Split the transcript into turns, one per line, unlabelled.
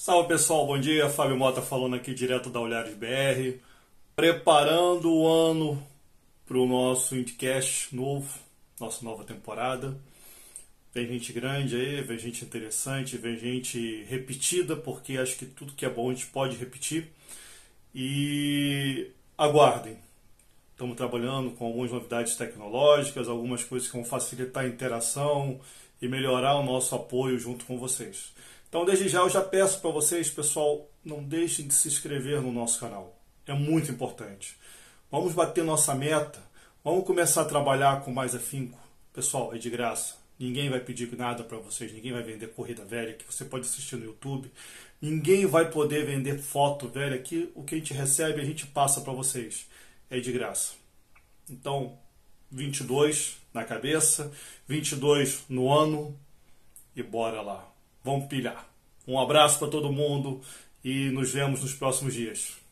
Salve pessoal, bom dia. Fábio Mota falando aqui direto da Olhares BR, preparando o ano para o nosso Indcast novo, nossa nova temporada. Vem gente grande aí, vem gente interessante, vem gente repetida, porque acho que tudo que é bom a gente pode repetir. E aguardem. Estamos trabalhando com algumas novidades tecnológicas, algumas coisas que vão facilitar a interação e melhorar o nosso apoio junto com vocês. Então, desde já, eu já peço para vocês, pessoal, não deixem de se inscrever no nosso canal. É muito importante. Vamos bater nossa meta, vamos começar a trabalhar com mais afinco. Pessoal, é de graça. Ninguém vai pedir nada para vocês, ninguém vai vender corrida velha que você pode assistir no YouTube. Ninguém vai poder vender foto velha aqui. O que a gente recebe, a gente passa para vocês. É de graça. Então, 22 na cabeça, 22 no ano e bora lá. Vamos pilhar. Um abraço para todo mundo e nos vemos nos próximos dias.